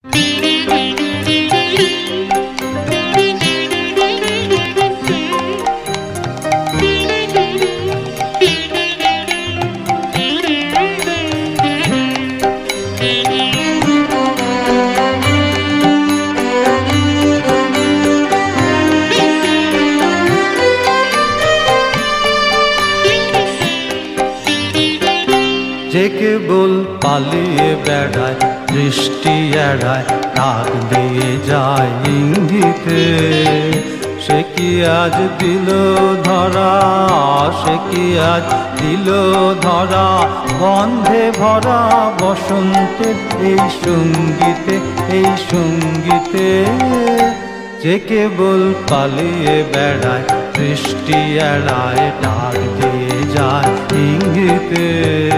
যে কেবল পালিয়ে বেড়ায় দৃষ্টি এড়ায় ডাক দিয়ে যায় ইঙ্গিতে, সে কি আজ দিল ধরা, সে কি আজ দিল ধরা গন্ধে ভরা বসন্তের এই সঙ্গীতে, এই সঙ্গীতে। যে কেবল পালিয়ে বেড়ায় দৃষ্টি এড়ায় ডাক দিয়ে যায় ইঙ্গিতে।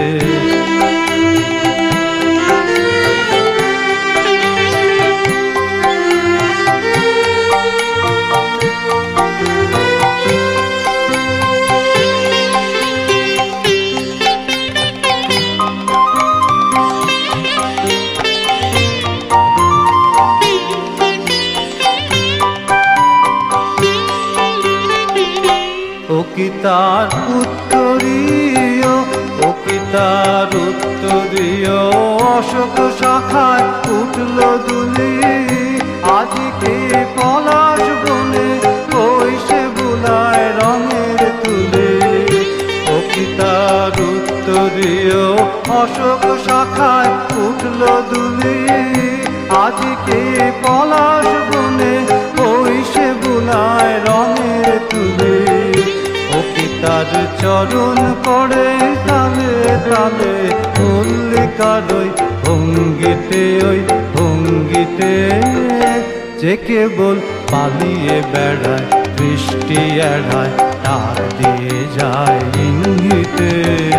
ও কি তার উত্তরীয়, ও কি তার উত্তরীয়, অশোক শাখায় উঠল দুলি আজকে পলাশ বনে কইসে বুলায় রঙের তুলে। ও কি তার উত্তরীয়, অশোক শাখায় উঠল দুলি আজকে পলাশ বনে কইসে বুলায় রঙের তুলে। তার চরণ পড়ে তালে তালে মল্লিকার ওই ভঙ্গিতে, ওই ভঙ্গিতে। যে কেবল পালিয়ে বেড়ায় দৃষ্টি এড়ায় ডাক দিয়ে যায় ইঙ্গিতে।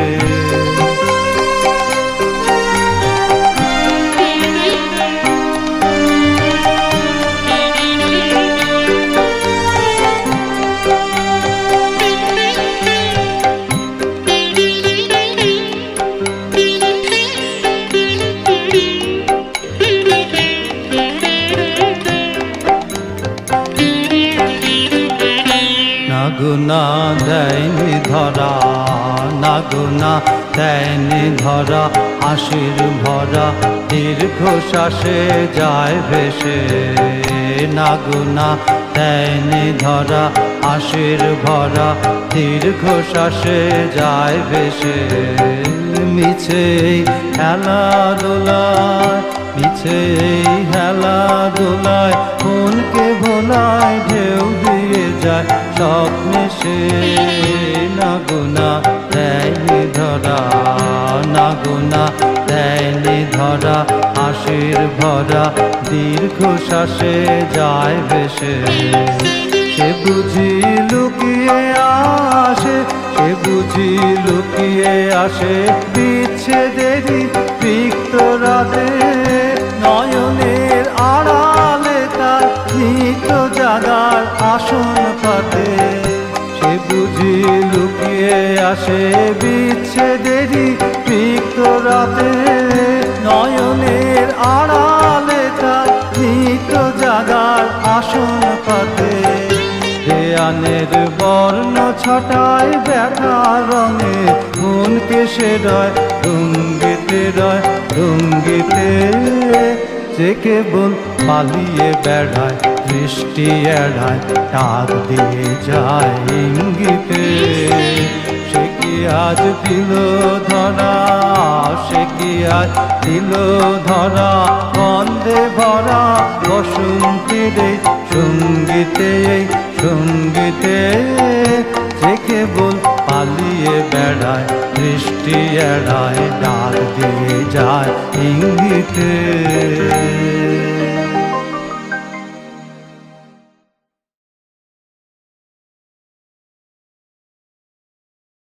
নাগুনা দেয়নি ধরা, নাগুনা দেয়নি ধরা আশির ভরা দীর্ঘশ্বাসে যায় ভেসে। নাগুনা দেয়নি ধরা আশির ভরা দীর্ঘশ্বাসে যায় ভেসে। মিছে খেলা দোলায়, মিছে হেলা দোলায় মনকে ভোলায় ঢেউ দিয়ে যায় স্বপ্নে সে। নাগুনা দেয়নি ধরা, নাগুনা দেয়নি ধরা আশির ভরা দীর্ঘশ্বাসে যায় ভেসে। সে বুঝি লুকিয়ে আসে, সে বুঝি লুকিয়ে আসে বিচ্ছেদেরই তিক্ত রাতে নয়নের আড়ালে তার নিত জাগার আসন পাতে। সে বুঝি লুকিয়ে আসে বিচ্ছেদেরই তিক্ত রাতে নয়নের আড়ালে তার নিত জাগার আসন পাতে। দেয়ানের বর্ণ ছটায় ব্যথা রঙে মনকে সে রয় রঙ্গিতে, রয় রঙ্গিতে। যে কেবল পালিয়ে বেড়ায় দৃষ্টি এড়ায় ডাক দিয়ে যায় ইঙ্গিতে। সে কি আজ দিল ধরা, সে কি আজ দিল ধরা গন্ধে ভরা বসন্তের সঙ্গীতে, সঙ্গীতে। যে কেবল পালিয়ে বেড়ায় দৃষ্টি এড়ায় ডাক দিয়ে যায় ইঙ্গিতে।